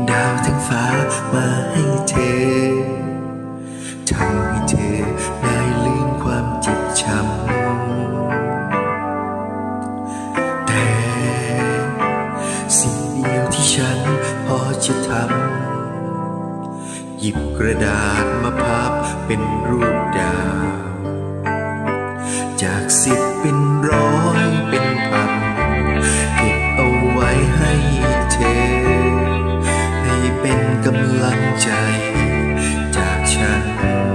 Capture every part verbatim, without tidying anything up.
ดาวทั้งฟ้ามาให้เธอทำให้เธอได้ลืมความเจ็บช้ำแต่สิ่งเดียวที่ฉันพอจะทำหยิบกระดาษมาพับเป็นรูปดาวจากสิบเป็นร้อยเป็นพันเก็บเอาไว้ให้เธอให้เป็นกำลังใจจากฉัน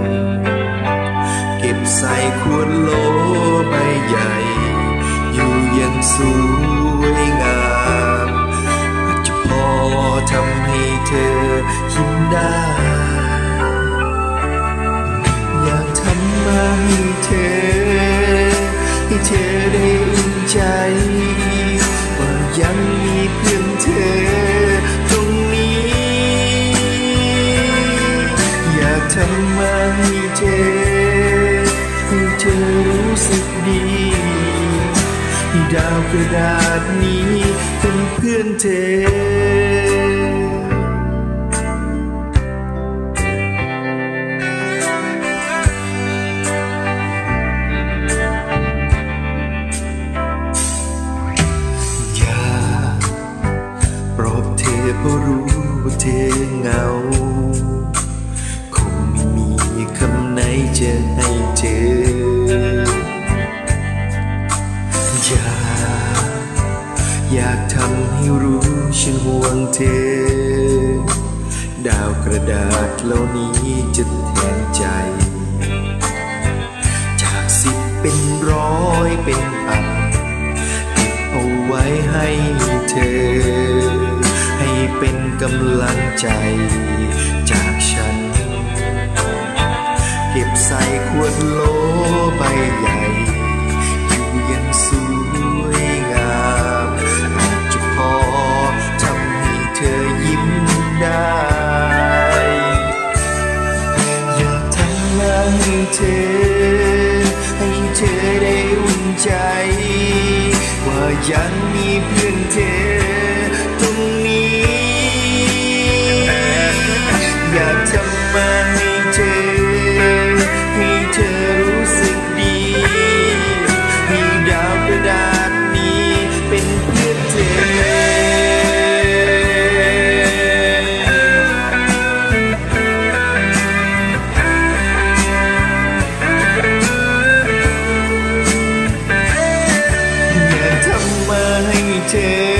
เก็บใส่ขวดโหลใบใหญ่อยู่ยังสวยงามอาจจะพอทำให้เธอยิ้มได้อยากทำมาให้เธอให้เธอได้อุ่นใจว่ายังมีเพื่อนเธอตรงนี้อยากทำมาให้เธอให้เธอรู้สึกดีให้ดาวกระดาษนี้เป็นเพื่อนเธอเพราะรู้ว่าเธอเหงาคงไม่มีคำไหนจะให้เธออยากอยากทำให้รู้ฉันห่วงเธอดาวกระดาษเหล่านี้จะแทนใจจากสิบเป็นร้อยเป็นพันเก็บเอาไว้ให้เธอให้เป็นกำลังใจจากฉันเก็บใส่ขวดโหลใบใหญ่อยู่ยังสวยงามอาจจะพอทำให้เธอยิ้มได้อยากทำมาให้เธอให้เธอได้อุ่นใจว่ายังมีเพื่อนเธอตรงนี้อยากทำมาให้เธอให้เธอรู้สึกดีให้ดาวกระดาษนี้เป็นเพื่อนเธออยากทำมาให้เธอ